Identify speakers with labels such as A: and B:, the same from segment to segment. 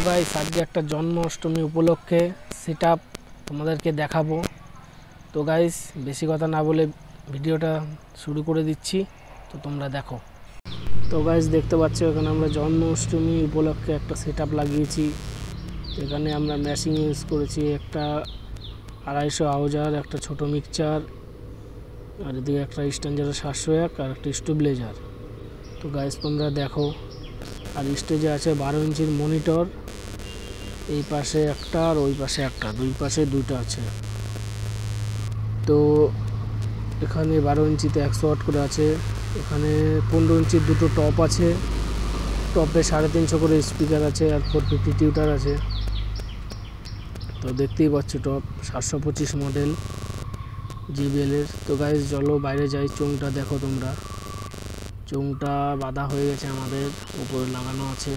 A: Guys আজকে একটা জন্মাষ্টমী উপলক্ষে সেটআপ তোমাদেরকে দেখাবো। তো গাইস বেশি কথা না বলে ভিডিওটা শুরু করে দিচ্ছি, তো তোমরা দেখো। তো গাইস দেখতে পাচ্ছ এখানে আমরা জন্মাষ্টমী উপলক্ষে একটা সেটআপ লাগিয়েছি। এখানে আমরা ম্যাশিং ইউজ করেছি, একটা 250 আউজার, একটা ছোট মিক্সচার, আর এদিকে একটা স্ট্যান্ডার্ড 701 আর একটা স্টেবিলাইজার। তো গাইস তোমরা দেখো। আর স্টেজে আছে 12 ইঞ্চির মনিটর, এই পাশে একটা আর ওই পাশে একটা, দুই পাশে দুইটা আছে। তো এখানে 12 ইঞ্চিতে 100 ওয়াট করে আছে। এখানে 15 ইঞ্চির দুটো টপ আছে, টপে 350 করে স্পিকার আছে আর 450 টিউটার আছে। তো দেখতেই পাচ্ছ টপ 725 মডেল JBL এর। তো গাইস চলো বাইরে যাই, চোঙটা দেখো তোমরা। চোঙটা বাঁধা হয়ে গেছে, আমাদের উপরে লাগানো আছে।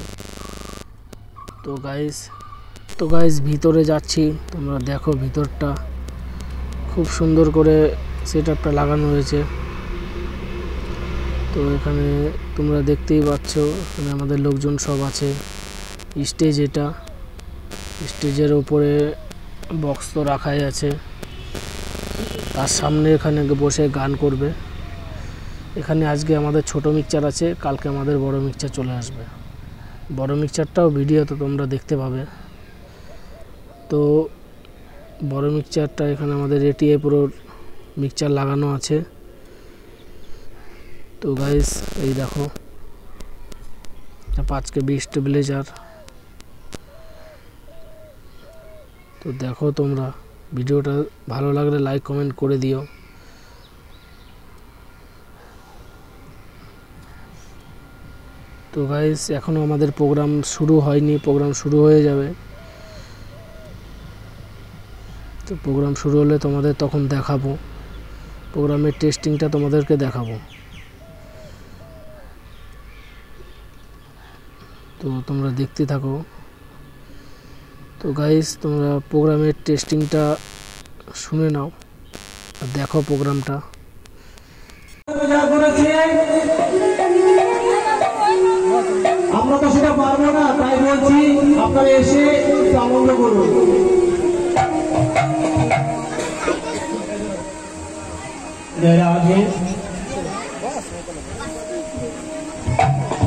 A: তো গাইস ভিতরে যাচ্ছি, তোমরা দেখো ভিতরটা খুব সুন্দর করে সেটআপটা লাগানো হয়েছে। তো এখানে তোমরা দেখতেই পাচ্ছ এখানে আমাদের লোকজন সব আছে। স্টেজ, এটা স্টেজের উপরে বক্স তো রাখাই আছে, তার সামনে এখানে বসে গান করবে। এখানে আজকে আমাদের ছোট মিক্সচার আছে, কালকে আমাদের বড় মিক্সচার চলে আসবে। বড় মিক্সচারটাও ভিডিও তো তোমরা দেখতে পাবে। তো বড় মিক্সচারটা এখানে আমাদের ATI Pro মিক্সচার লাগানো আছে। তো গাইস এই দেখো 5KB স্টেবিলাইজার। তো দেখো তোমরা, ভিডিওটা ভালো লাগলে লাইক কমেন্ট করে দিও। তো গাইস এখনো আমাদের প্রোগ্রাম শুরু হয়নি, প্রোগ্রাম শুরু হয়ে যাবে। তো প্রোগ্রাম শুরু হলে তোমাদের তখন দেখাবো, প্রোগ্রামের টেস্টিংটা তোমাদেরকে দেখাবো। তো তোমরা দেখতে থাকো। তো গাইস তোমরা প্রোগ্রামের টেস্টিংটা শুনে নাও আর দেখো প্রোগ্রামটা।
B: আমরা তো সেটা পারবো না, তাই বলছি আপনারা এসে আনন্দ করুন। যারা আগে